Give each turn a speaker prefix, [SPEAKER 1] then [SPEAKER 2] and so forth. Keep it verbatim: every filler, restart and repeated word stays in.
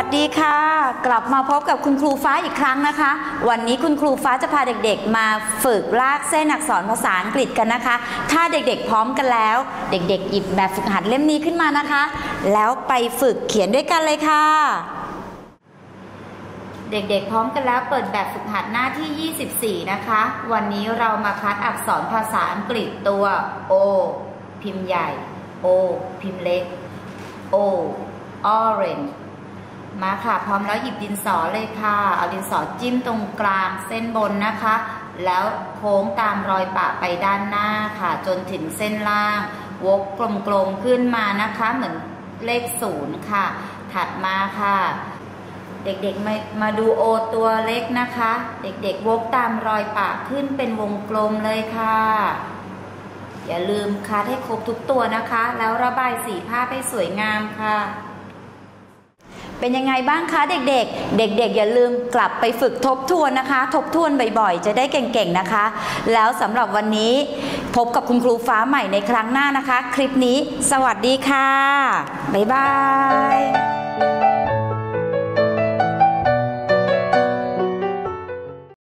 [SPEAKER 1] สดีค่ะกลับมาพบกับคุณครูฟ้าอีกครั้งนะคะวันนี้คุณครูฟ้าจะพาเด็กๆมาฝึกลากเส้นอักษรภาษาอังกฤษกันนะคะถ้าเด็กๆพร้อมกันแล้วเด็กๆหยิบแบบฝึกหัดเล่มนี้ขึ้นมานะคะแล้วไปฝึกเขียนด้วยกันเลยค่ะเด็กๆพร้อมกันแล้วเปิดแบบฝึกหัดหน้าที่ยี่สิบสี่นะคะวันนี้เรามาคัดอักษรภาษาอังกฤษตัว O พิมพ์ใหญ่ O พิมพ์เล็ก O orange มาค่ะพร้อมแล้วหยิบดินสอเลยค่ะเอาดินสอจิ้มตรงกลางเส้นบนนะคะแล้วโค้งตามรอยปะไปด้านหน้าค่ะจนถึงเส้นล่างวกกลมๆขึ้นมานะคะเหมือนเลขศูนย์ค่ะถัดมาค่ะเด็กๆมามาดูโอตัวเล็กนะคะเด็กๆวกตามรอยปะขึ้นเป็นวงกลมเลยค่ะอย่าลืมคัดให้ครบทุกตัวนะคะแล้วระบายสีภาพให้สวยงามค่ะเป็นยังไงบ้างคะเด็กๆเด็กๆอย่าลืมกลับไปฝึกทบทวนนะคะทบทวนบ่อยๆจะได้เก่งๆนะคะแล้วสำหรับวันนี้พบกับคุณครูฟ้าใหม่ในครั้งหน้านะคะคลิปนี้สวัสดีค่ะบ๊ายบาย